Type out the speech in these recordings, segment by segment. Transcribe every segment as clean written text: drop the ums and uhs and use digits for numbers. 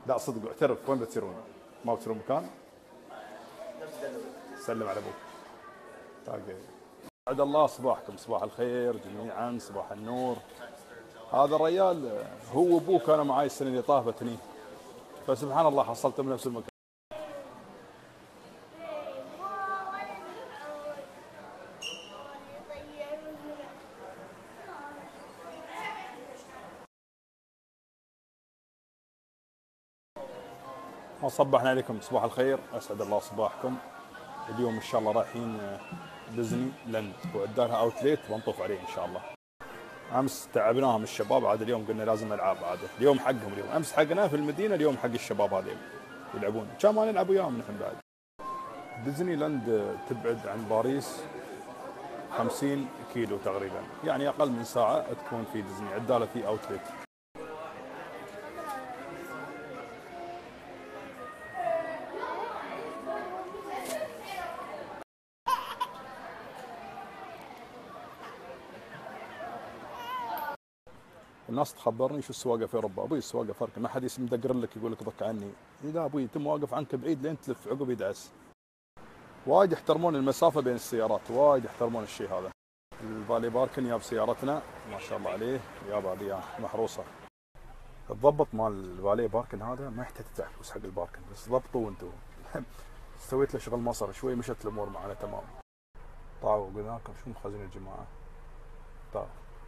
لا صدق اعترف، وين بتصيرون؟ ما بتصيرون مكان؟ سلم على ابوك. اوكي. سعد الله صباحكم، صباح الخير جميعا، صباح النور. هذا الرجال هو ابوه كانوا معاي السنه اللي طافت هني، فسبحان الله حصلته بنفس المكان. وصبحنا عليكم صباح الخير، اسعد الله صباحكم. اليوم ان شاء الله رايحين ديزني لاند وعندنا اوتليت بنطوف عليه ان شاء الله. امس تعبناهم الشباب، عاد اليوم قلنا لازم العاب، عاد اليوم حقهم، اليوم امس حقنا في المدينه، اليوم حق الشباب هذول يلعبون، كان ما نلعب وياهم نحن بعد. ديزني لاند تبعد عن باريس 50 كيلو تقريبا، يعني اقل من ساعه تكون في ديزني، عداله في اوتليت. الناس تخبرني شو السواقه في اوروبا، ابوي السواقه فرق، ما حد مدقر لك يقول لك ضك عني، لا ابوي تم واقف عنك بعيد لين تلف عقب يدعس. وايد يحترمون المسافه بين السيارات، وايد يحترمون الشيء هذا. الفالي باركن ياب سيارتنا ما شاء الله عليه، ياب هذه محروسه. الضبط مال الفالي باركن هذا ما يحتاج تدفع فلوس حق الباركن، بس ضبطوا وانتم. سويت له شغل مصر شوي، مشت الامور معنا تمام. طاعوا قلنا لكم شو مخزين الجماعه، طاعوا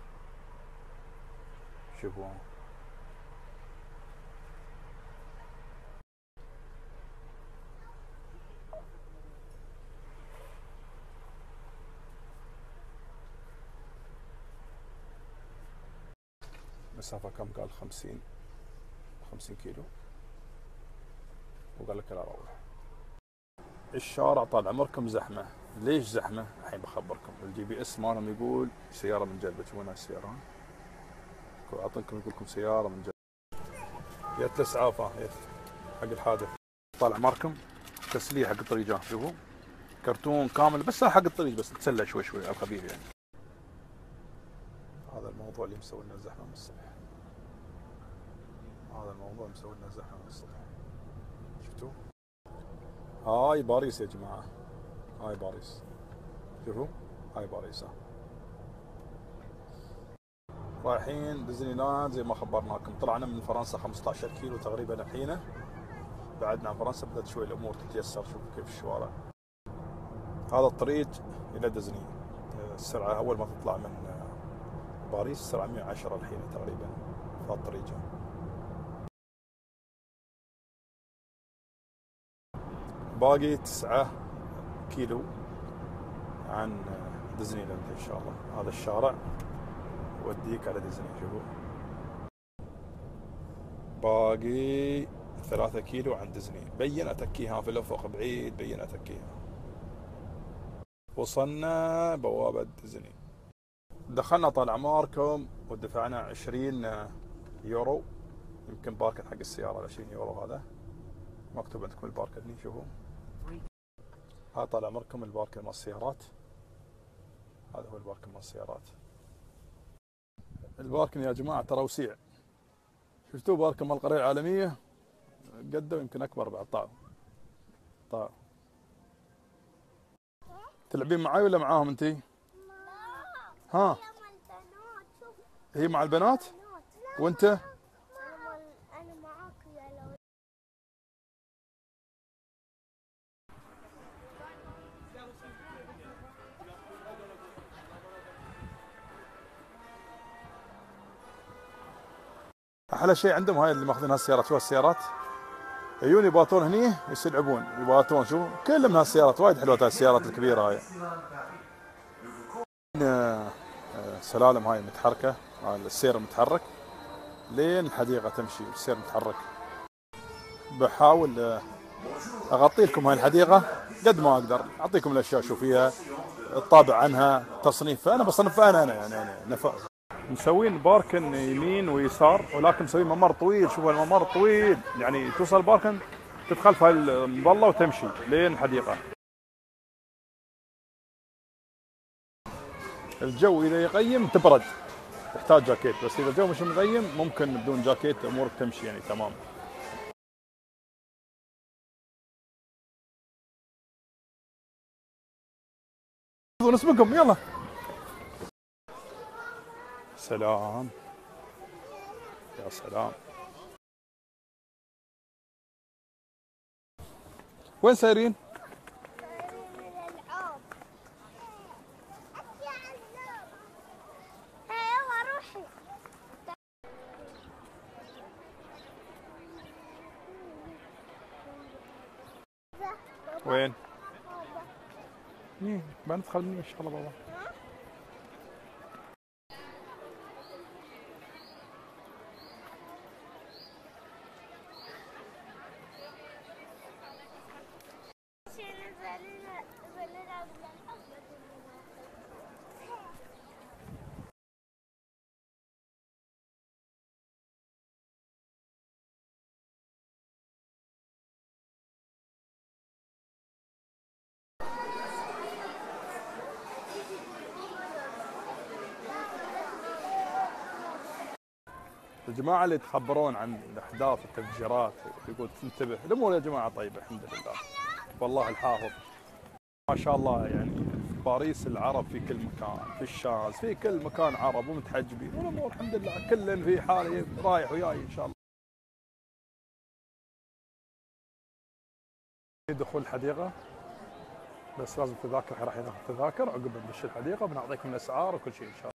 شوفوا. مسافة كم قال؟ 50 كيلو، وقال لك لا روح. الشارع طال عمركم زحمة، ليش زحمة؟ الحين بخبركم. الجي بي اس مالهم يقول سيارة من جلبة، تشوفون هاي السيارة، اعطيكم يقول لكم سيارة من جلبة، جت الاسعاف حق الحادث. طال عمركم تسلية حق الطريق، شوفوا كرتون كامل بس حق الطريق، بس نتسلى شوي شوي على الخفيف يعني. هذا الموضوع اللي مسوي لنا زحمة من الصبح، هذا الموضوع مسوي لنا زحمة من الصبح. شفتوا؟ هاي باريس يا جماعة، هاي باريس، شوفوا هاي باريس. رايحين ديزني لاند زي ما خبرناكم. طلعنا من فرنسا 15 كيلو تقريبا الحين، بعدنا عن فرنسا بدأت شوي الأمور تتيسر. شوفوا كيف الشوارع. هذا الطريق إلى ديزني، السرعة أول ما تطلع من باريس السرعة 110 الحين تقريبا في هذا الطريق. باقي 9 كيلو عن ديزني لاند إن شاء الله. هذا الشارع يوديك على ديزني. شوفوا باقي 3 كيلو عن ديزني. بين أتكيها في الأفق بعيد، بين أتكيها. وصلنا بوابة ديزني، دخلنا طال عماركم ودفعنا 20 يورو. يمكن باركن حق السيارة 20 يورو، هذا مكتوب عندكم الباركن هني. شوفوا هذا طال عمركم الباركن مال السيارات، هذا هو الباركن مال السيارات. الباركن يا جماعة ترى وسيع، شفتوا باركن مال القرية العالمية قده يمكن أكبر بعد. طاعوا تلعبين معاي ولا معاهم انتي؟ ها؟ هي مع البنات؟ وانت؟ انا معاك يا لو. احلى شيء عندهم هاي اللي ماخذين هالسيارات، شو هالسيارات؟ عيوني يباتون هني يلعبون، يباتون. شو كل من هالسيارات وايد حلوة، هاي السيارات الكبيرة هاي. سلالم هاي متحركة، هاي السير متحرك لين الحديقة تمشي، السير متحرك. بحاول اغطي لكم هاي الحديقة قد ما اقدر، اعطيكم الاشياء شو فيها، الطابع عنها، تصنيف. انا بصنفها انا يعني نفع. مسوين باركن يمين ويسار، ولكن مسوين ممر طويل. شوف الممر طويل، يعني توصل باركن تدخل في المظله وتمشي لين الحديقه. الجو اذا يقيم تبرد تحتاج جاكيت، بس اذا الجو مش مغيم ممكن بدون جاكيت امورك تمشي يعني تمام. نسبقهم يلا. سلام يا سلام. وين سايرين؟ الألعاب. يلا روحي. وين؟ بندخل مني ان شاء الله بابا. الجماعة اللي يتخبرون عن الأحداث والتفجيرات يقول تنتبه، الأمور يا جماعة طيبة الحمد لله، والله الحافظ ما شاء الله. يعني في باريس العرب في كل مكان، في الشاز في كل مكان عرب ومتحجبين، والأمور الحمد لله كل في حاله رايح وياي إن شاء الله. دخول الحديقة بس لازم تذاكر، راح ياخذ تذاكر عقب ندش الحديقة بنعطيكم الأسعار وكل شيء إن شاء الله.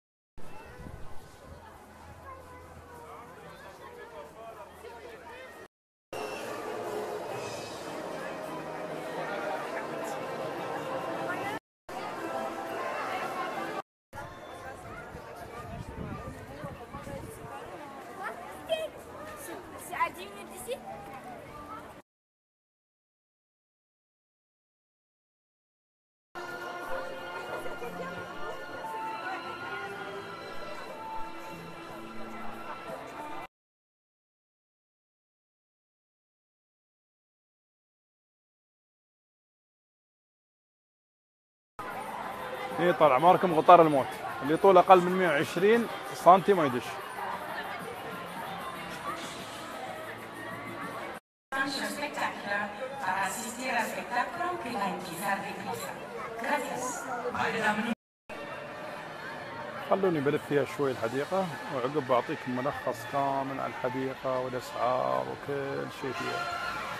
اي طال عماركم قطار الموت اللي طوله اقل من 120 سنتي ما يدش. خلوني بلف فيها شوي الحديقة وعقب بعطيكم ملخص كامل عن الحديقة والاسعار وكل شيء فيها.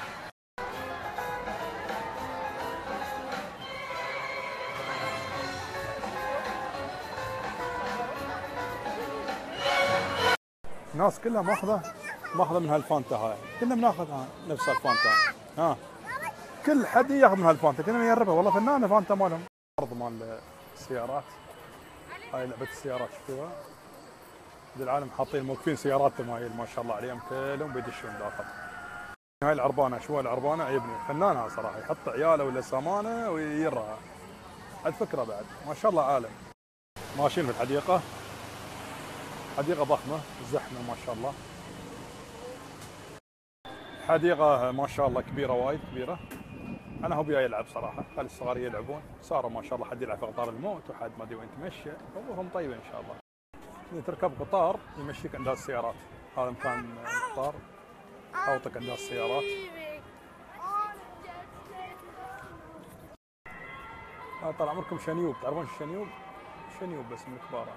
الناس كلها ماخذه من هالفانتا هاي، كلنا بناخذ نفس الفانتا ها، كل حد ياخذ من هالفانتا، كلنا نجربها والله فنانه فانتا مالهم. عرض مال السيارات، هاي لعبه السيارات شفتوها؟ العالم حاطين موقفين سيارات تمايل ما شاء الله عليهم كلهم بيدشون داخل. هاي العربانه شو العربانه عيبني فنانها صراحه، يحط عياله ولا سمانه ويرها الفكره بعد ما شاء الله عالم. ماشيين في الحديقه، حديقة ضخمة زحمة ما شاء الله، حديقة ما شاء الله كبيرة وايد كبيرة. أنا هو بيا يلعب صراحة، خلي الصغار يلعبون، صاروا ما شاء الله حد يلعب في قطار الموت وحد ما أدري وين تمشي، أمورهم طيبة إن شاء الله. إذا تركب قطار يمشيك عند السيارات، هذا مكان قطار أوطك عند السيارات. طال عمركم شنيوب، تعرفون الشنيوب؟ شنيوب بس من الكبار.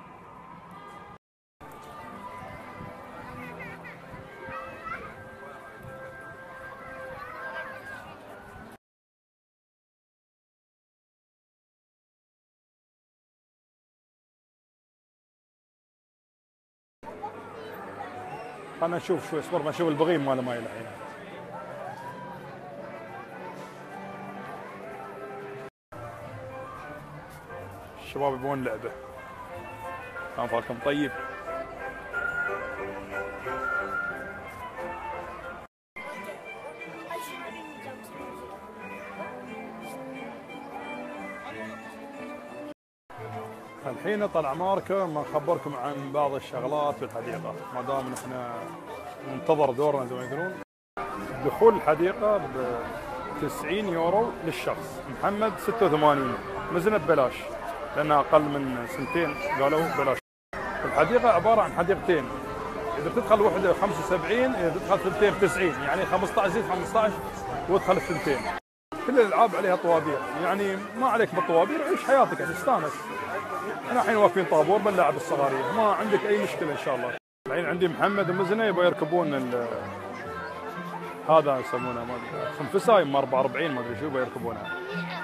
خلنا نشوف شوي اصبر ما نشوف البغيم ماله ما يلعب. الشباب يبون لعبه، كان فالكم طيب. الحين طال عماركم نخبركم عن بعض الشغلات في الحديقه، ما دام احنا ننتظر دورنا زي ما يقولون. دخول الحديقه ب 90 يورو للشخص، محمد 86 نزلت ببلاش لانها اقل من سنتين قالوا ببلاش. الحديقه عباره عن حديقتين، اذا بتدخل وحده 75 اذا بتدخل ثنتين ب 90، يعني 15 زيد 15 وادخل الثنتين. كل الالعاب عليها طوابير، يعني ما عليك بالطوابير، عيش حياتك تستانس. احنا الحين واقفين طابور بنلعب الصغاريه، ما عندك اي مشكله ان شاء الله. الحين عندي محمد ومزنه يبغوا يركبون هذا يسمونه ما ادري خنفساي ام 44 ما ادري شو يبغوا يركبونها.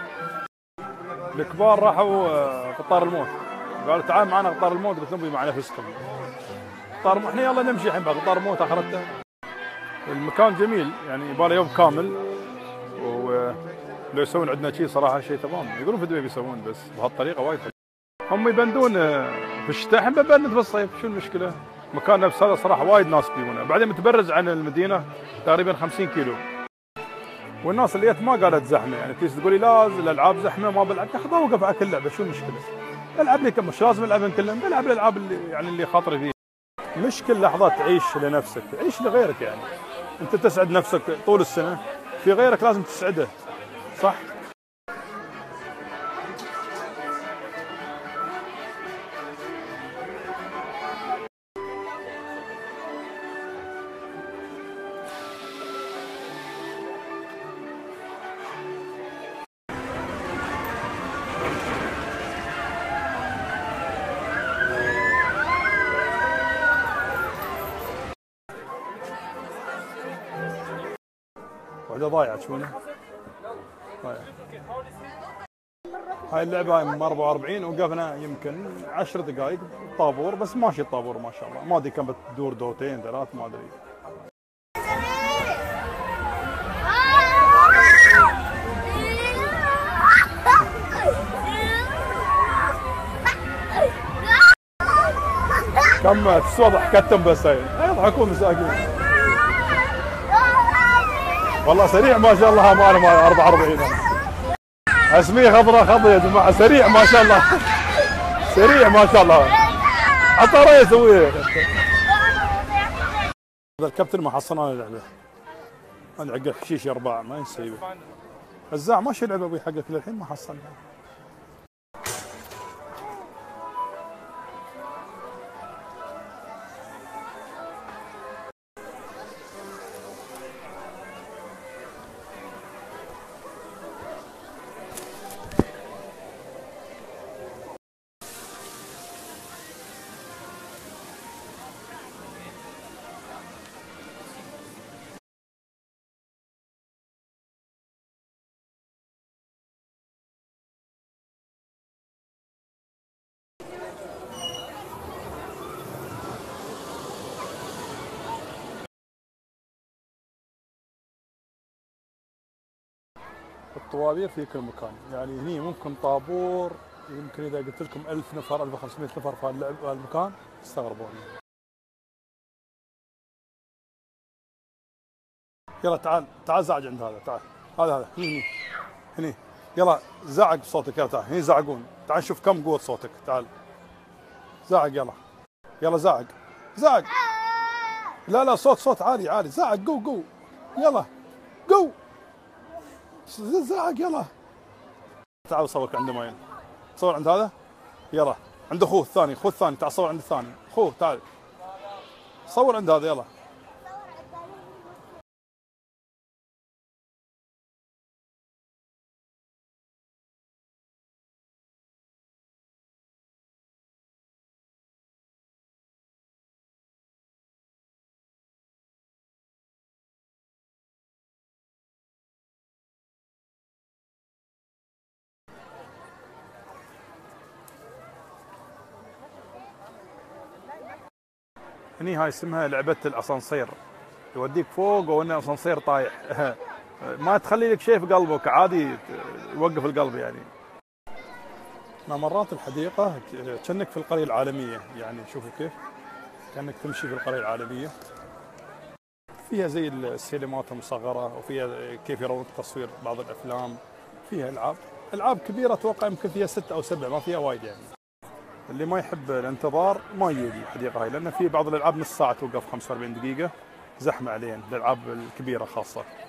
الكبار راحوا قطار الموت، قالوا تعال معنا قطار الموت، قلت لهم مع نفسكم. قطار احنا يلا نمشي الحين بعد قطار الموت اخرته. المكان جميل يعني يبغى له يوم كامل، ولو يسوون عندنا شيء صراحه شيء تمام. يقولون في دبي بيسوون بس بهالطريقه وايد حلو. هم يبندون في الشتاء، احنا بنبند في الصيف، شو المشكله؟ مكان نفس هذا صراحه وايد ناس بيونه، بعدين متبرز عن المدينه تقريبا 50 كيلو. والناس اللي جت ما قالت زحمه، يعني تيجي تقول لي لا الالعاب زحمه ما بلعب، تاخذ اوقف على كل لعبه، شو المشكله؟ العب لي كم، مش لازم العبهم كلهم، بلعب الالعاب اللي يعني اللي خاطري فيها. مش كل لحظه تعيش لنفسك، عيش لغيرك يعني. انت تسعد نفسك طول السنه، في غيرك لازم تسعده، صح؟ واحدة ضايعة تشوفونها؟ ضايعة. هاي اللعبة هاي من 44 وقفنا يمكن 10 دقائق طابور، بس ماشي الطابور ما شاء الله، ما ادري كم بتدور دورتين ثلاث ما ادري. كم تسوى ضحكتهم بس هاي يضحكون مساكين. والله سريع ما شاء الله مال 44 اسميه خضراء خضراء يا جماعه، سريع ما شاء الله سريع ما شاء الله، عطاره يسويه. هذا الكابتن ما حصلنا اللعبه، انا عقل حشيش اربعه ما ينسيبه. الزاع ماشي لعبه ابوي حقك للحين ما حصلنا. الطوابير في كل مكان، يعني هني ممكن طابور يمكن اذا قلت لكم 1000 نفر 1500 نفر في المكان تستغربون. يلا تعال تعال زعج عند هذا، تعال هذا هني هني يلا زعق بصوتك، يلا تعال هني زعقون، تعال نشوف كم قوة صوتك، تعال زعق يلا يلا زعق زعق، لا صوت عالي عالي، زعق جو يلا جو زعق يلا. تعال صورك عند ماين، صور عند هذا يلا، عند اخوه الثاني، اخوه الثاني تعال صور عند الثاني، اخوه تعال صور عند هذا يلا. هني هاي اسمها لعبة الاسانسير، يوديك فوق وانه اسانسير طايح ما تخلي لك شيء في قلبك، عادي يوقف القلب يعني. مرات الحديقة كأنك في القرية العالمية، يعني شوفوا كيف كأنك تمشي في القرية العالمية، فيها زي السينمات المصغرة، وفيها كيف يرون تصوير بعض الأفلام، فيها ألعاب كبيرة، أتوقع يمكن فيها 6 أو 7، ما فيها وايد يعني. اللي ما يحب الانتظار ما يجي الحديقة هاي، لأن في بعض الألعاب نص ساعة توقف 45 دقيقة، زحمة عليهم الألعاب الكبيرة خاصة.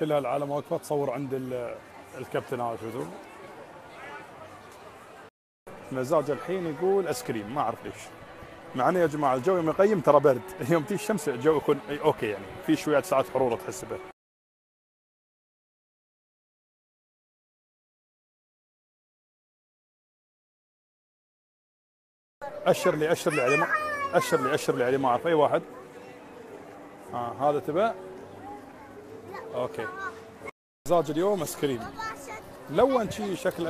كلها العالم واقفه تصور عند الكابتن هذا شو مزاج الحين يقول ايس كريم، ما اعرف ليش. مع انه يا جماعه الجو يوم يقيم ترى برد، يوم تيجي الشمس الجو يكون اوكي يعني في شويه ساعات حراره تحس به. اشر لي علي اشر لي علي ما اعرف اي واحد. هذا تبع اوكي. مزاج اليوم ايس كريم لون شيء شكله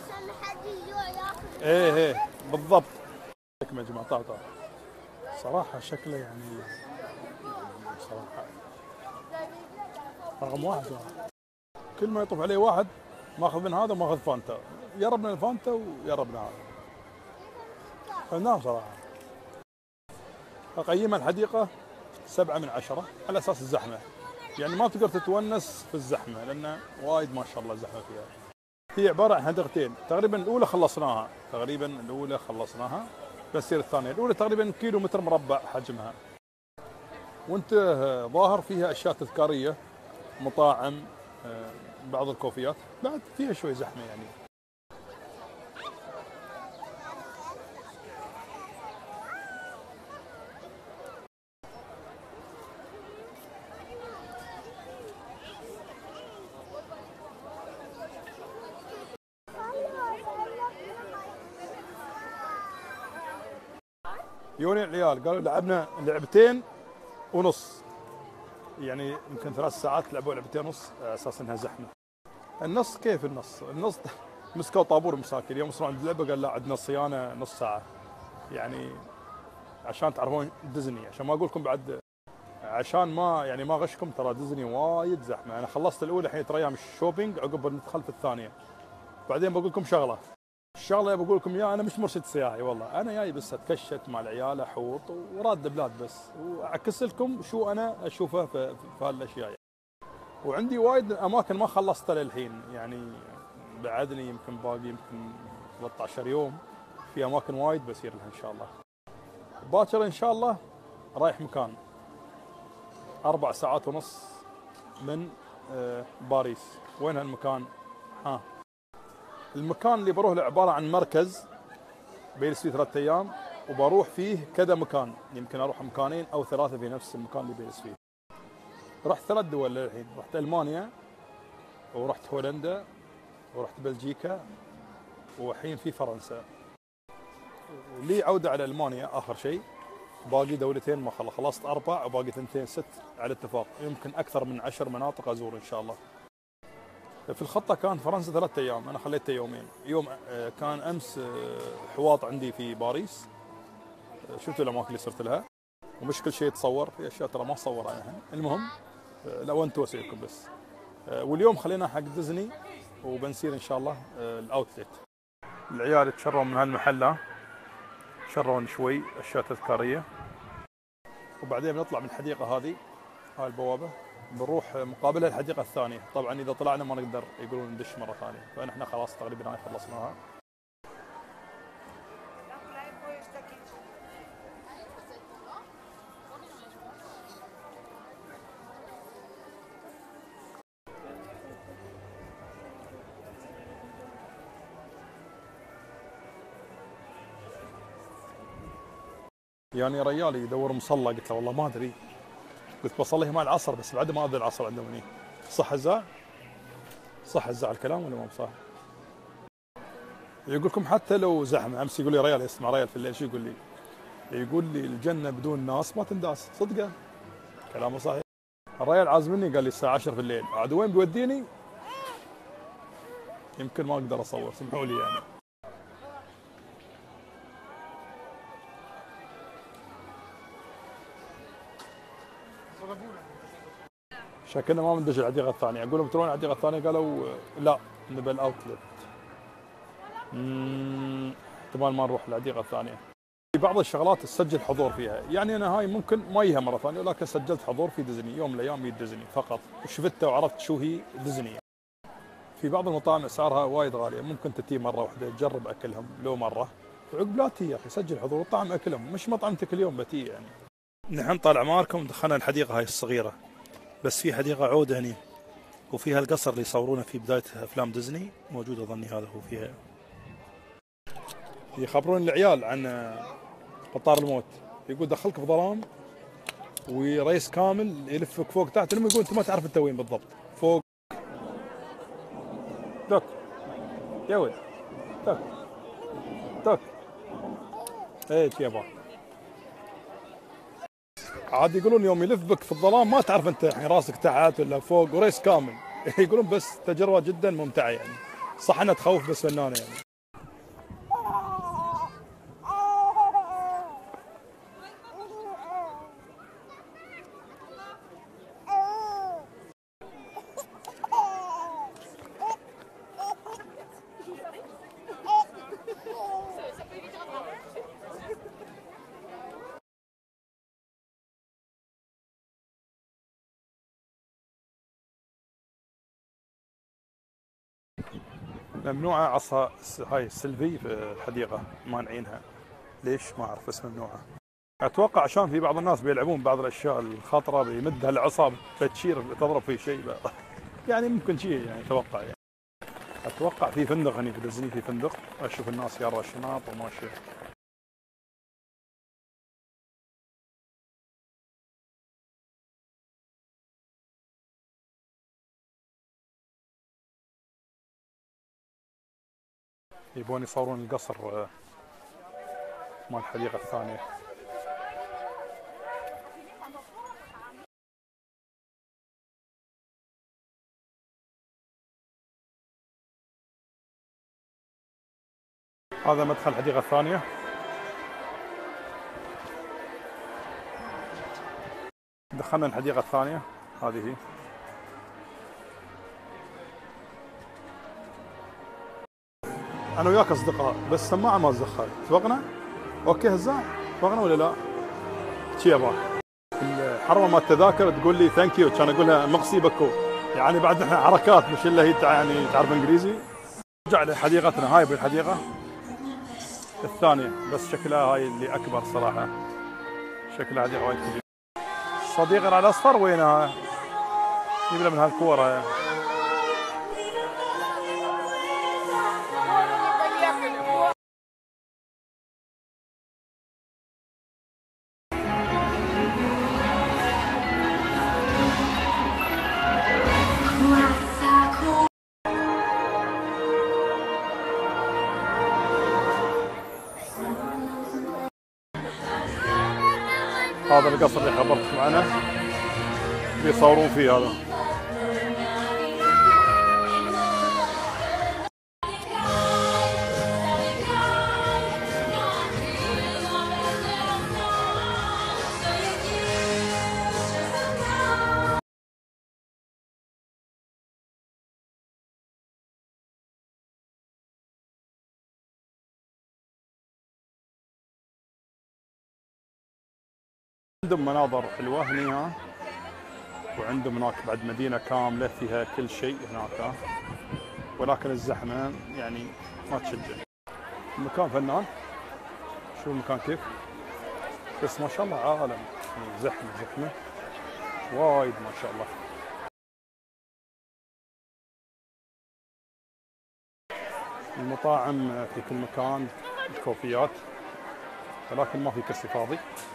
ايه بالضبط. يا جماعه تعال صراحه شكله يعني صراحه رقم واحد. كل ما يطوف عليه واحد ماخذ من هذا وماخذ فانتا، يربنا الفانتا ويربنا هذا. فنان صراحه. اقيم الحديقه 7 من 10 على اساس الزحمه، يعني ما تقدر تتونس في الزحمه لان وايد ما شاء الله زحمه فيها. هي عباره عن حديقتين تقريبا، الاولى خلصناها بس الثانيه. الاولى تقريبا كيلو متر مربع حجمها، وانت ظاهر فيها اشياء تذكاريه، مطاعم، بعض الكوفيات، بعد فيها شوي زحمه يعني. يوني العيال قالوا لعبنا لعبتين ونص، يعني يمكن 3 ساعات لعبوا لعبتين ونص اساس انها زحمه. النص كيف النص مسكوا طابور مساكين، يوم وصلوا عند اللعبه قال لا عندنا صيانه نص ساعه، يعني عشان تعرفون ديزني، عشان ما اقول لكم بعد، عشان ما غشكم، ترى ديزني وايد زحمه. انا خلصت الاولى الحين ترى ايام الشوبينج، عقب ندخل في الثانيه. بعدين بقول لكم الشغله بقول لكم اياها، انا مش مرشد سياحي والله، انا جاي بس اتكشت مع العيال، احوط وراد بلاد بس، واعكس لكم شو انا اشوفه في هالاشياء يعني. وعندي وايد اماكن ما خلصتها للحين، يعني بعدني يمكن باقي 13 يوم، في اماكن وايد بسير لها ان شاء الله. باكر ان شاء الله رايح مكان 4 ساعات ونص من باريس. وين هالمكان؟ المكان اللي بروح له عباره عن مركز بجلس فيه 3 ايام، وبروح فيه كذا مكان، يمكن اروح مكانين او 3 في نفس المكان اللي بجلس فيه. رحت 3 دول للحين، رحت المانيا ورحت هولندا ورحت بلجيكا والحين في فرنسا. لي عوده على المانيا اخر شيء، باقي دولتين ما خلصت 4 وباقي 2 6 على اتفاق، يمكن اكثر من 10 مناطق ازور ان شاء الله. في الخطة كان فرنسا 3 أيام، أنا خليته يومين. يوم كان أمس حواط عندي في باريس، شفتوا الأماكن اللي صرت لها، ومش كل شيء يتصور، في أشياء ترى ما صورها يعني. المهم لو أنتوا وسيلكم بس. واليوم خلينا حق ديزني، وبنسير إن شاء الله الأوتلت. العيال يتشرون من هالمحل، يتشرون شوي أشياء تذكارية، وبعدين بنطلع من الحديقة هذه، هاي البوابة، بنروح مقابلها الحديقة الثانية. طبعا إذا طلعنا ما نقدر يقولون ندش مرة ثانية، فنحن خلاص تقريبا هاي خلصناها. يعني ريالي يدور مصلى، قلت له والله ما أدري، قلت بصلي مع العصر بس بعد ما أدري العصر عندهم هني. صح الزع الكلام ولا مو صح؟ يقول لكم حتى لو زحمه. امس يقول لي ريال، اسمع ريال في الليل شو يقول لي؟ يقول لي الجنه بدون ناس ما تنداس. صدقه كلامه صحيح. الريال عازمني قال لي الساعه 10 في الليل، عاد وين بيوديني؟ يمكن ما اقدر اصور، سمحوا لي يعني. شكلنا ما بندش الحديقه الثانيه. اقول لهم ترون الحديقه الثانيه، قالوا لا نبى الاوتلت. احتمال ما نروح الحديقه الثانيه. في بعض الشغلات تسجل حضور فيها، يعني انا هاي ممكن ما يها مره ثانيه، ولكن سجلت حضور في ديزني يوم من الايام، ديزني فقط، وشفتها وعرفت شو هي ديزني. في بعض المطاعم اسعارها وايد غاليه، ممكن تتي مره واحده تجرب اكلهم لو مره، وعقب لا تي يا اخي سجل حضور وطعم اكلهم، مش مطعم كل يوم بتي يعني. نحن طالع معاكم دخلنا الحديقه هاي الصغيره، بس في حديقه عوده هني وفيها القصر اللي يصورونه في بداية أفلام ديزني موجود أظني هذا هو فيها. يخبرون العيال عن قطار الموت، يقول دخلك في ظلام وريس كامل يلفك فوق تحت، لما يقول انت ما تعرف انت وين بالضبط فوق. دوك يا ولد دوك دوك ايش يابا. عاد يقولون يوم يلف بك في الظلام ما تعرف انت الحين راسك تحت ولا فوق وريس كامل. يقولون بس تجربة جدا ممتعة يعني، صح انها تخوف بس فنانة يعني. ممنوعة عصا هاي السلفي في الحديقة، مانعينها. ليش ما أعرف بس ممنوعة. أتوقع عشان في بعض الناس بيلعبون بعض الأشياء الخطرة بيمدها العصا بتشير تضرب في شيء يعني ممكن شيء يعني أتوقع يعني. أتوقع في فندق هني في ديزني، في فندق أشوف الناس يارا الشنط وماشية. يبون يصورون القصر مال الحديقة الثانية. هذا مدخل الحديقة الثانية. دخلنا الحديقة الثانية، هذه هي. أنا وياك أصدقاء بس سماعة ما تزخر، توقنا؟ أوكي هزاع؟ توقنا ولا لا؟ شي يابا. الحرمة مال التذاكر تقول لي ثانك يو، كان أقولها مقصي بكو، يعني بعد احنا حركات مش إلا هي يعني تعرف إنجليزي. نرجع لحديقتنا، هاي بالحديقة الثانية بس شكلها هاي اللي أكبر صراحة، شكلها حديقة وايد كبيرة. صديقنا الأصفر وينها؟ يبلا من هالكورة. هذا القصر اللي خبرتك معنا بيصورون فيه هذا. عندهم مناظر حلوة هني ها، وعندهم هناك بعد مدينة كاملة فيها كل شيء هناك، ولكن الزحمة يعني ما تشجع. المكان فنان، شوف المكان كيف، بس ما شاء الله عالم يعني زحمة وايد ما شاء الله. المطاعم في كل مكان، الكوفيات، ولكن ما في كرسي فاضي.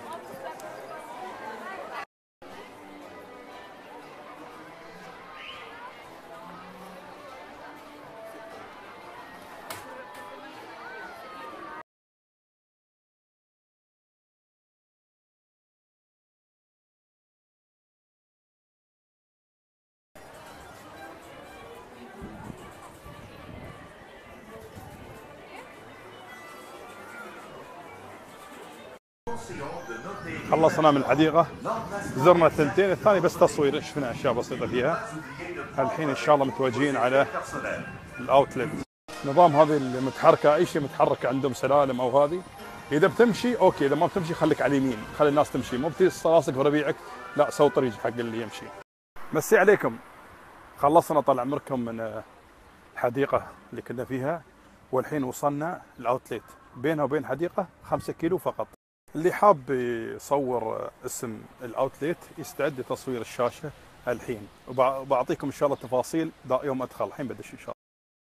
خلصنا من الحديقة، زرنا الثنتين، الثاني بس تصوير، شفنا أشياء بسيطة فيها. الحين إن شاء الله متوجهين على الأوتلت. نظام هذه المتحركة، أي شيء متحرك عندهم سلالم أو هذه، إذا بتمشي أوكي، إذا ما بتمشي خليك على اليمين، خلي الناس تمشي، مو بتيص راسك في ربيعك، لا سوي طريق حق اللي يمشي. مسي عليكم، خلصنا طال عمركم من الحديقة اللي كنا فيها، والحين وصلنا الأوتلت، بينها وبين حديقة 5 كيلو فقط. اللي حاب يصور اسم الأوتلت يستعد لتصوير الشاشة الحين، وبعطيكم ان شاء الله تفاصيل يوم ادخل. الحين بدش ان شاء الله.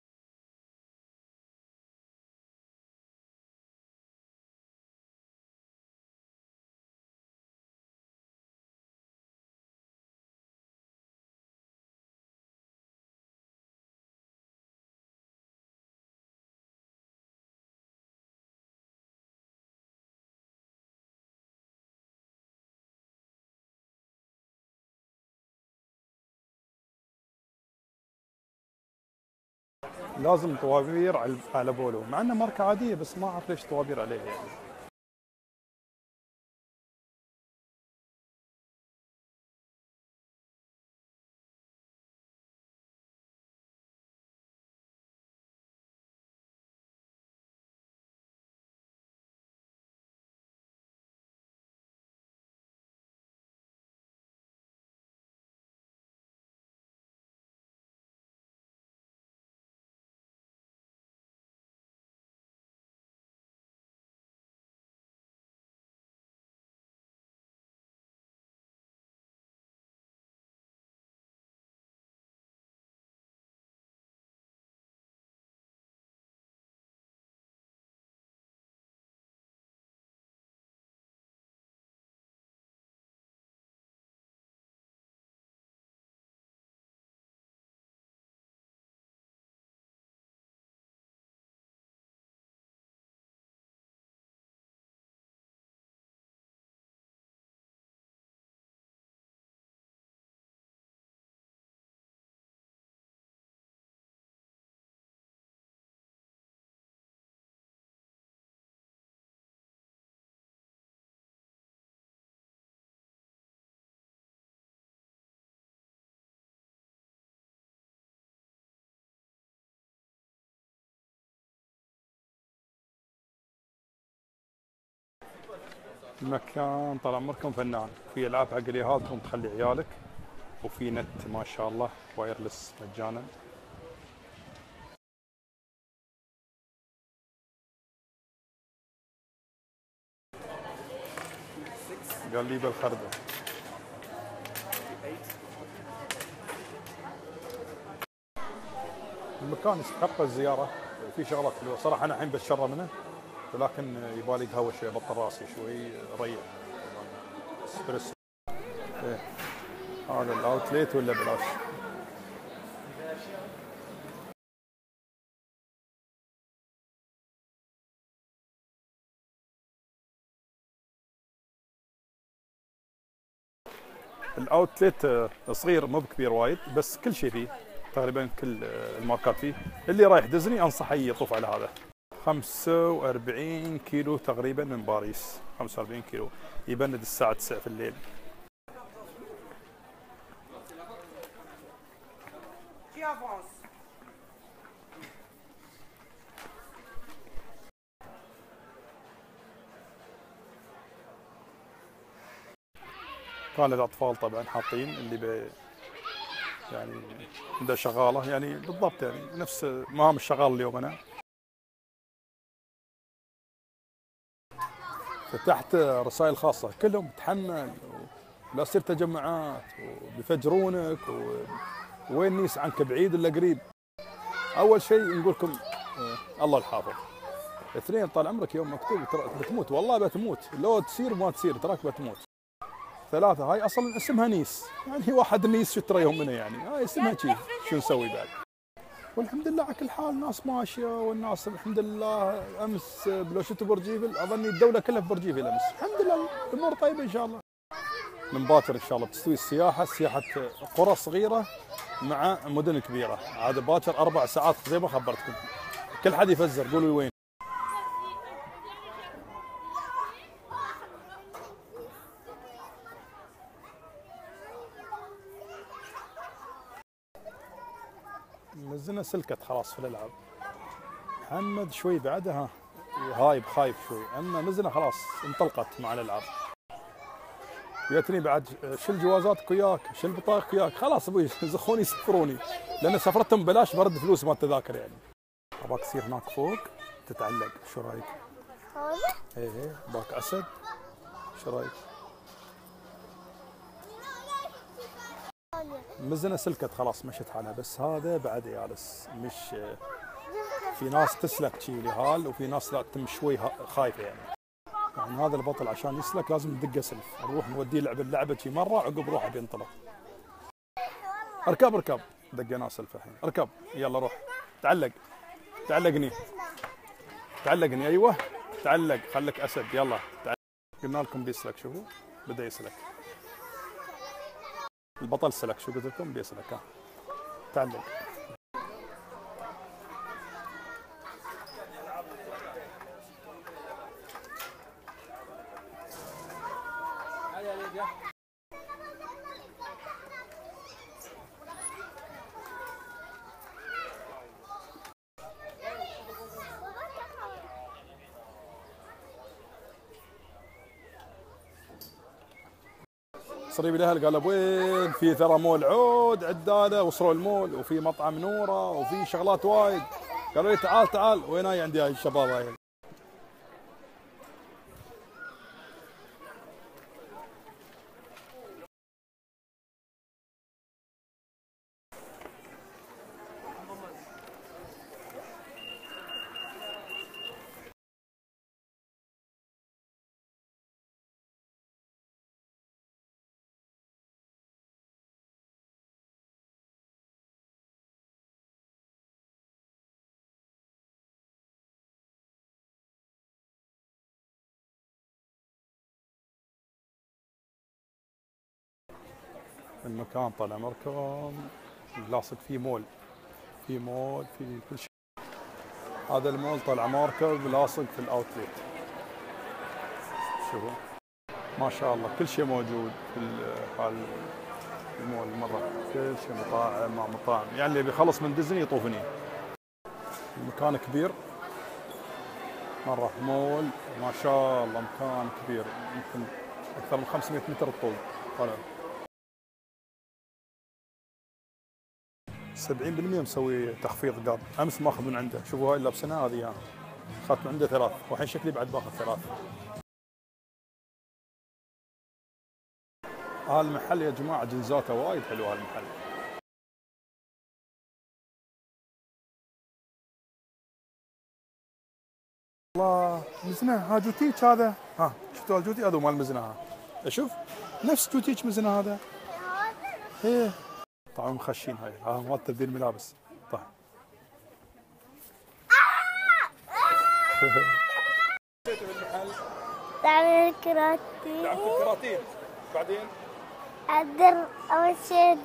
لازم طوابير على بولو، مع انها ماركه عاديه بس ما اعرف ليش طوابير عليها يعني. المكان طال عمركم فنان، في العاب حق اليهال تقوم تخلي عيالك، وفي نت ما شاء الله وايرلس مجانا. قال لي بالخردة. المكان يستحق الزيارة، في شغلات حلوة صراحة. أنا الحين بتشرى منه، ولكن يبالي قهوة شوي، بطل راسي شوي ريح. اسبريسو. إيه. هذا الاوتليت ولا بلاش؟ الاوتليت صغير مو بكبير وايد، بس كل شيء فيه تقريبا، كل الماركات فيه. اللي رايح ديزني انصحه يطوف على هذا. 45 كيلو تقريبا من باريس، 45 كيلو. يبند الساعة 9 في الليل. كان للأطفال طبعا حاطين اللي يعني عنده شغالة، يعني بالضبط يعني نفس مهام الشغال اليوم. أنا فتحت رسائل خاصة كلهم تحمل، ولا تصير تجمعات وبيفجرونك، وين نيس عنك بعيد ولا قريب. أول شيء نقول لكم الله الحافظ. اثنين، طال عمرك يوم مكتوب بتموت، والله بتموت، لو تصير ما تصير تراك بتموت. ثلاثة، هاي أصلا اسمها نيس، يعني واحد نيس شو ترى يوم منها، يعني هاي اسمها شي، شو نسوي بعد؟ والحمد لله على كل حال الناس ماشية، والناس الحمد لله. أمس بلو شفتوا برج ايفل، أظني الدولة كلها في برج ايفل أمس. الحمد لله الأمور طيبة إن شاء الله. من باكر إن شاء الله بتستوي السياحة، سياحة قرى صغيرة مع مدن كبيرة. عاد باكر 4 ساعات زي ما خبرتكم. كل حد يفزر، قولوا وين. نزلنا سلكت خلاص في الالعاب. محمد شوي بعدها هايب خايف شوي، اما نزلنا خلاص انطلقت مع الالعاب. جتني بعد شيل جوازاتك وياك، شيل بطاقتك وياك، خلاص ابوي زخوني يسفروني، لان سفرتهم ببلاش برد فلوس ما التذاكر يعني. اباك تصير هناك فوق تتعلق، شو رايك؟ هذا؟ ايه باك اسد، شو رايك؟ ثانية. مزنه سلكت خلاص مشت حالها، بس هذا بعد يالس مش. في ناس تسلك شي لهال وفي ناس لا تم شوي خايفه يعني. يعني هذا البطل عشان يسلك لازم ندقه سلف، نروح نوديه لعب اللعبه شي مره عقب روحه بينطلق. اركب اركب، دقيناه سلف الحين، اركب يلا روح تعلق، تعلقني تعلقني، ايوه تعلق، خليك اسد يلا تعلق. قلنا لكم بيسلك، شوفوا بدا يسلك البطل، سلك شو قلت لكم بيسلك. ها تعلق. صريب الاهل قال وين في ثرى مول عود عداله، وصلوا المول وفي مطعم نوره وفي شغلات وايد. قالوا لي تعال تعال، وين هاي عندي هاي الشباب هاي. المكان طال عمركم لاصق فيه مول، في مول في كل شيء. هذا المول طال عمركم لاصق في الاوتلت. شوفوا ما شاء الله كل شيء موجود في المول مره، كل شيء مطاعم مع مطاعم، يعني اللي بيخلص من ديزني يطوفني. المكان كبير مره، مول ما شاء الله مكان كبير، يمكن اكثر من 500 متر الطول طالع. 70% مسوي تخفيض قبل امس، ماخذ من عنده. شوفوا هاي اللبسنه هذه انا اخذت من عنده 3، والحين شكلي بعد باخذ 3. هالمحل يا جماعه جنزاته وايد حلوه هالمحل. الله مزنه، ها جوتيك هذا، ها شفتوا الجوتي هذا مال مزنه، ها اشوف نفس جوتيك مزنه هذا. ايه طبعا مخشين هاي، ها مال تبديل ملابس. طيب تعمل كراتين. لعبت الكراتين بعدين الدر أول شيء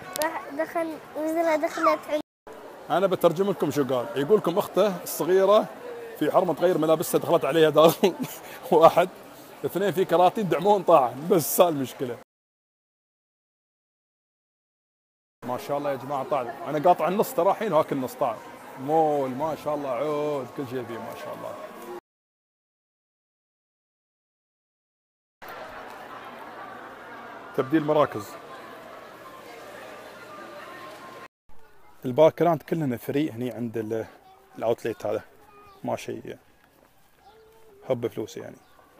دخلت عندي. انا بترجم لكم شو قال. يقول لكم اخته الصغيره في حرمه تغير ملابسها، دخلت عليها داخل واحد، اثنين في كراتين دعمون طاعن، بس هاي المشكله. ما شاء الله يا جماعه طاعن، انا قاطع النص ترى الحين واكل نص طاعن. مول ما شاء الله عود كل شيء فيه ما شاء الله. تبديل مراكز. الباك جراوند كلنا فري هني عند الاوتليت هذا، ما شيء حب فلوس يعني.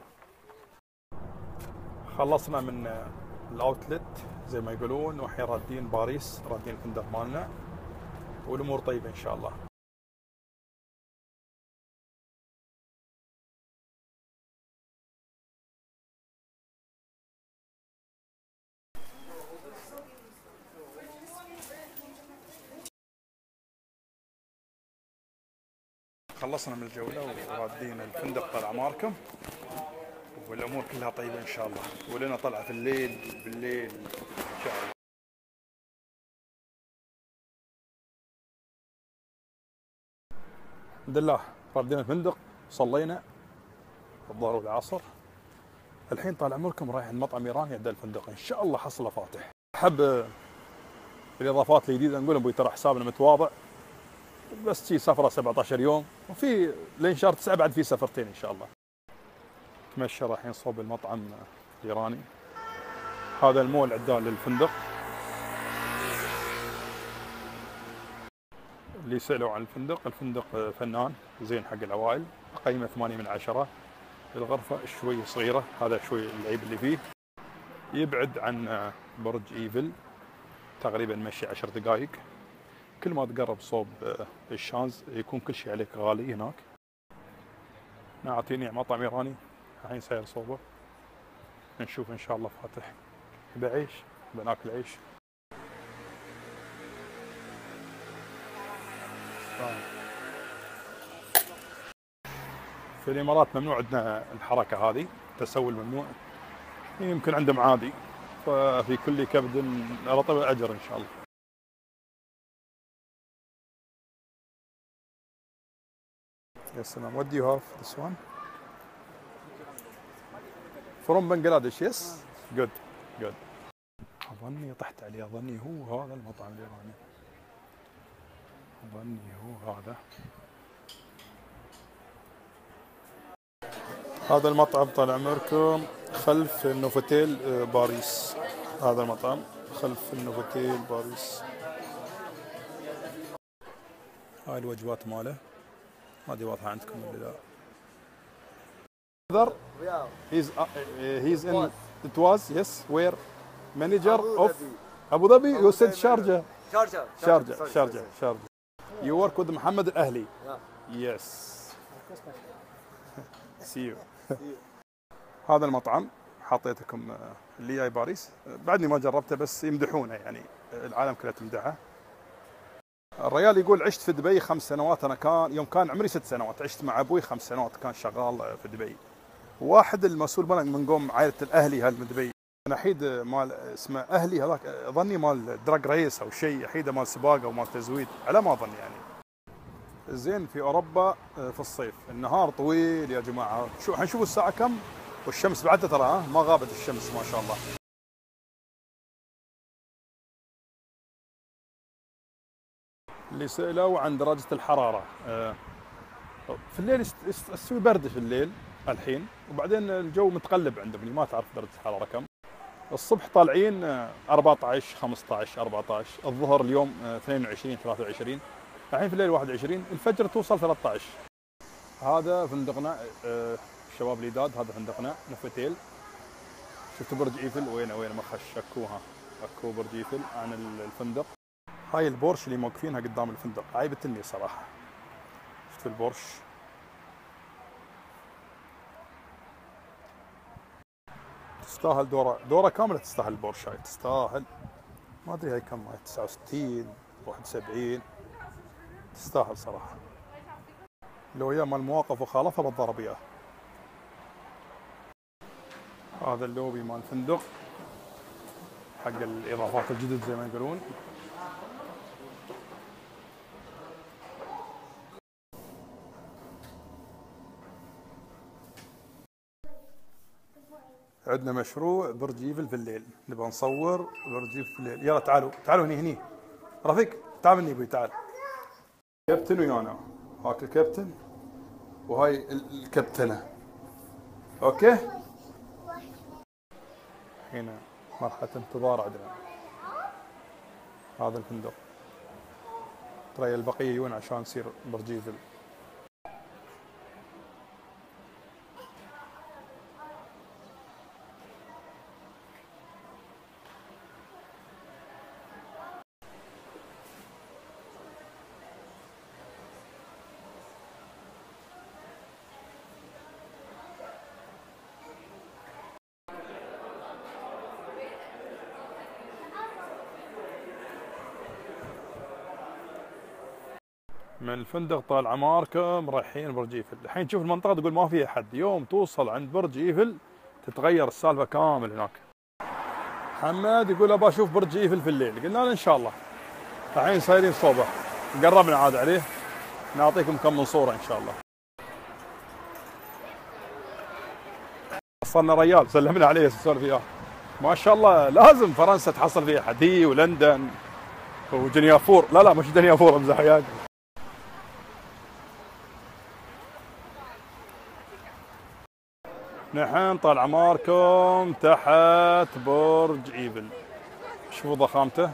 خلصنا من الاوتلت زي ما يقولون، والحين رادين باريس، رادين الفندق مالنا، والامور طيبه ان شاء الله. خلصنا من الجولة ورادين الفندق طال أعماركم، والأمور كلها طيبة إن شاء الله، ولنا طلعة في الليل بالليل إن شاء الله. الحمد لله رادين الفندق، صلينا الظهر والعصر، الحين طال عمركم رايح عند مطعم إيراني عند الفندق، إن شاء الله حصله فاتح. أحب الإضافات الجديدة نقول أبوي ترى حسابنا متواضع، بس شي سفرة 17 يوم، وفي لين شهر 9 بعد في سفرتين إن شاء الله. تمشى رايحين صوب المطعم الإيراني. هذا المول عدال للفندق. اللي سألوا عن الفندق، الفندق فنان زين حق العوائل، قيمة 8 من 10. الغرفة شوي صغيرة، هذا شوي العيب اللي فيه، يبعد عن برج إيفل تقريبا مشي 10 دقائق. كل ما تقرب صوب الشانز يكون كل شيء عليك غالي هناك. نعطيني مطعم ايراني الحين ساير صوبه، نشوف ان شاء الله فاتح. بعيش بناكل عيش. في الامارات ممنوع عندنا الحركه هذه، التسول ممنوع، يمكن عندهم عادي. ففي كل كبد رطب اجر ان شاء الله. يا سلام. What do you have this one? From Bangladesh, yes? Good, good. أظني طحت عليه، أظني هو هذا المطعم الإيراني. أظني هو هذا. هذا المطعم طال عمركم خلف نوفوتيل باريس. هذا المطعم خلف النوفوتيل باريس. هاي الوجبات ماله، ما ادري واضحة عندكم ولا لا. He's in it was yes where manager of Abu Dhabi. You said Sharjah. Sharjah. You work with Mohammed Al Ahli. Yes. See you. هذا المطعم حطيتكم اللي جاي باريس، بعدني ما جربته بس يمدحونه، يعني العالم كله تمدحه. الرجال يقول عشت في دبي 5 سنوات. انا كان يوم كان عمري 6 سنوات عشت مع ابوي 5 سنوات، كان شغال في دبي. واحد المسؤول من قوم عائله الاهلي هذا من دبي، انا حيد مال اسمه اهلي هذاك، اظني مال دراج ريس او شيء، حيده مال سباقه ومال تزويد على ما اظن يعني. زين في اوروبا في الصيف النهار طويل يا جماعه. شو حنشوف الساعه كم والشمس بعدها ترى ما غابت الشمس ما شاء الله. اللي سألوا عن درجة الحرارة، في الليل يستوي برد في الليل الحين، وبعدين الجو متقلب عندهم، ما تعرف درجة الحرارة كم. الصبح طالعين 14 15 14، الظهر اليوم 22 23، الحين في الليل 21، الفجر توصل 13. هذا فندقنا الشباب الجداد، هذا فندقنا نوفوتيل. شفتوا برج ايفل؟ وين ما خش اكوها، اكو برج ايفل عن الفندق. هاي البورش اللي موقفينها قدام الفندق عايبتني صراحة. شفت البورش؟ تستاهل دورة كاملة، تستاهل البورش هاي، تستاهل. ما ادري هاي كم، هاي 69 71، تستاهل صراحة. لو يا مال مواقف وخالفها بتضرب اياه. هذا اللوبي مال الفندق حق الاضافات الجدد زي ما يقولون. عندنا مشروع برج ايفل في الليل، نبغى نصور برج ايفل في الليل. يلا تعالوا هني رفيق، تعال مني ابوي، تعال. كابتن ويانا، هاك الكابتن وهاي الكابتنة. اوكي. هنا مرحلة انتظار عندنا. هذا الفندق، ترى البقية يجون عشان يصير برج ايفل. من الفندق طال عماركم رايحين برج ايفل. الحين تشوف المنطقة تقول ما فيها حد، يوم توصل عند برج ايفل تتغير السالفة كامل هناك. حماد يقول ابى اشوف برج ايفل في الليل، قلنا له ان شاء الله. الحين صايرين صوبه، قربنا عاد عليه، نعطيكم كم من صورة ان شاء الله. وصلنا ريال سلمنا عليه نسولف وياه. ما شاء الله لازم فرنسا تحصل فيها حد، هي ولندن وجنيافور. لا مش جنيافور، امزح وياك. نحن طال عماركم تحت برج ايفل، شوفوا ضخامته.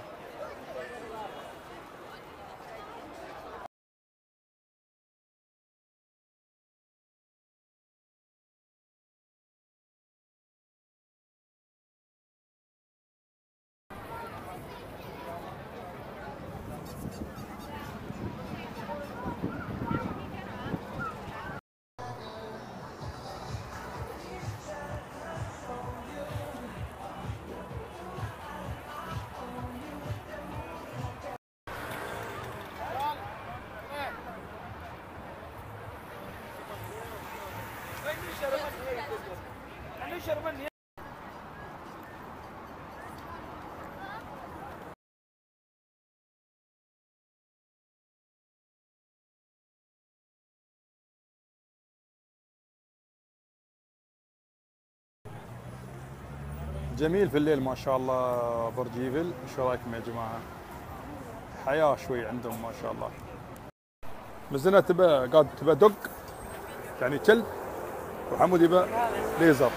جميل في الليل ما شاء الله برج ايفل. شو رايكم يا جماعه؟ حياه شوي عندهم ما شاء الله. مزنه تبى دق يعني كلب، وحمود يبى ليزر.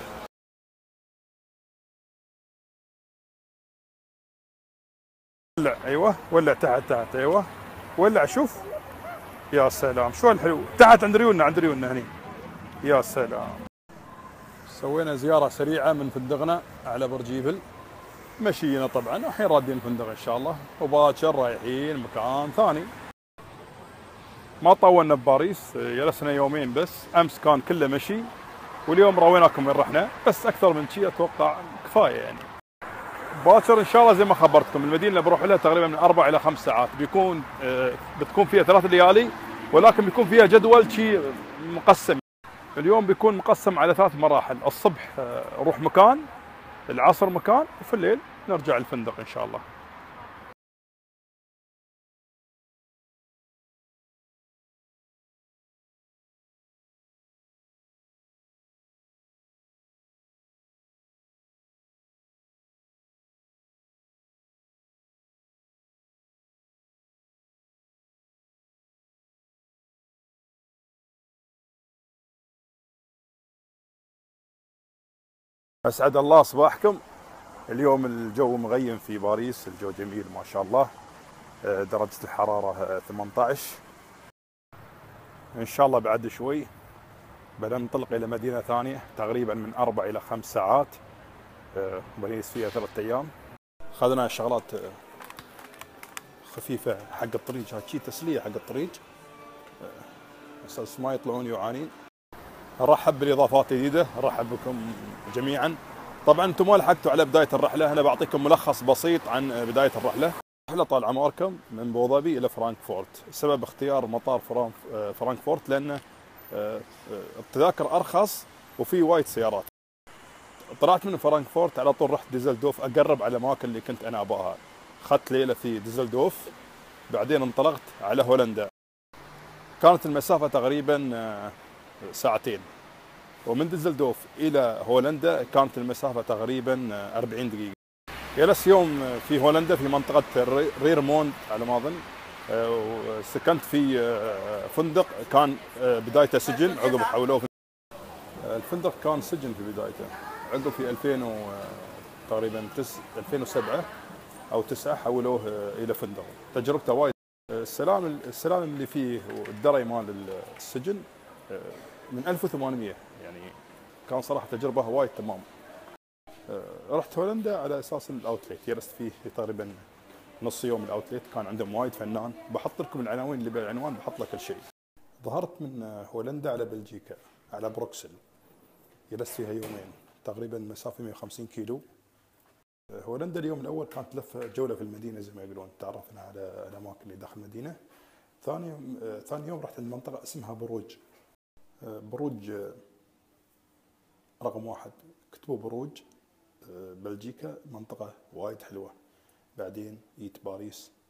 ولع ايوه، ولع تحت ايوه، ولع شوف. يا سلام شو الحلو، تحت عند ريوننا هني. يا سلام. سوينا زياره سريعه من فندقنا على برج ايفل، مشينا طبعا، الحين رادين الفندق ان شاء الله، وباكر رايحين مكان ثاني. ما طولنا بباريس، جلسنا يومين بس. امس كان كله مشي، واليوم راويناكم وين رحنا، بس اكثر من شيء اتوقع كفايه يعني. باكر ان شاء الله زي ما خبرتكم، المدينه اللي بروح لها تقريبا من 4 الى 5 ساعات، بتكون فيها 3 ليالي، ولكن بيكون فيها جدول شيء مقسم. اليوم بيكون مقسم على 3 مراحل، الصبح نروح مكان، العصر مكان، وفي الليل نرجع الفندق ان شاء الله. اسعد الله صباحكم. اليوم الجو مغيم في باريس، الجو جميل ما شاء الله. درجة الحرارة 18. ان شاء الله بعد شوي بننطلق الى مدينة ثانية تقريبا من 4 الى 5 ساعات. باريس فيها 3 ايام. اخذنا شغلات خفيفة حق الطريق، هذا شيء تسلية حق الطريق، بس ما يطلعون يعانين. نرحب بالاضافات الجديدة، نرحب بكم جميعا. طبعا انتم ما لحقتوا على بداية الرحلة، انا بعطيكم ملخص بسيط عن بداية الرحلة. الرحلة طالعة ماركم من بوظبي الى فرانكفورت. سبب اختيار مطار فرانكفورت لان التذاكر ارخص وفي وايد سيارات. طلعت من فرانكفورت على طول رحت ديزلدوف، اقرب على الاماكن اللي كنت انا اباها. اخذت ليلة في ديزلدوف، بعدين انطلقت على هولندا. كانت المسافة تقريبا 2 ساعتين، ومن ديزلدوف إلى هولندا كانت المسافة تقريبا 40 دقيقة. جلست يوم في هولندا في منطقة ريرموند على ما أظن، سكنت في فندق كان بدايته سجن، عقب حولوه الفندق كان سجن في بدايته، عقب في 2000 تقريبا 2007 أو 9 حولوه إلى فندق. تجربته وايد. السلام اللي فيه والدري مال السجن من 1800 يعني، كان صراحة تجربة وايد تمام. رحت هولندا على اساس الاوتليت، جلست فيه تقريبا نص يوم. الاوتليت كان عندهم وايد فنان، بحط لكم العناوين اللي بالعنوان، بحط لك كل شيء. ظهرت من هولندا على بلجيكا على بروكسل، جلست فيها يومين، تقريبا مسافة 150 كيلو. هولندا اليوم الاول كانت لفة جولة في المدينة زي ما يقولون، تعرفنا على الاماكن اللي داخل المدينة. ثاني يوم رحت المنطقة اسمها بروج رقم 1، كتبوا بروج بلجيكا، منطقة وايد حلوة. بعدين جيت باريس،